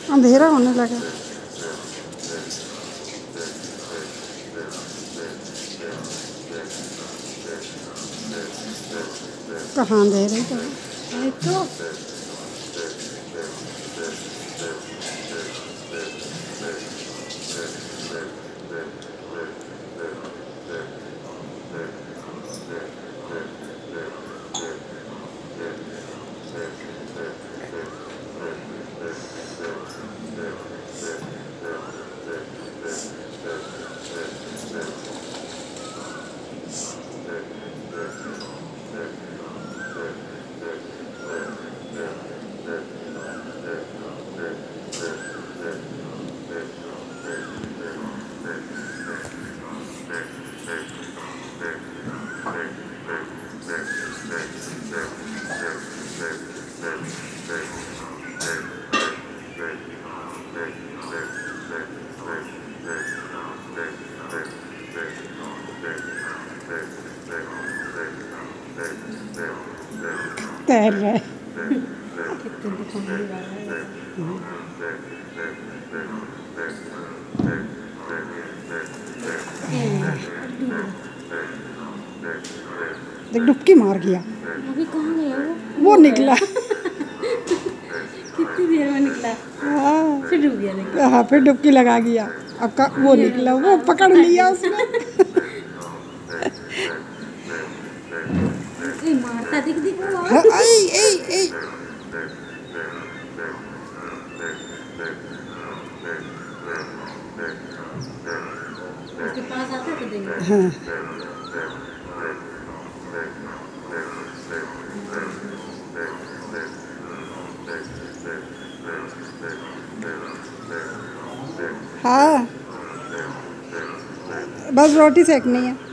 अंधेरा होने लगा। कहाँ अंधेरे तो तैर रहा है। देख डुबकी मार गया। अभी कहाँ गया वो निकला। कितनी देर में निकला? हाँ फिर डूब गया। हाँ फिर डुबकी लगा गया। अब वो निकला, वो पकड़ लिया उसने। मारता दिख दिख वो। हाँ, आई उसके पास आता तो देंगे। हाँ। हाँ बस रोटी सेकनी है।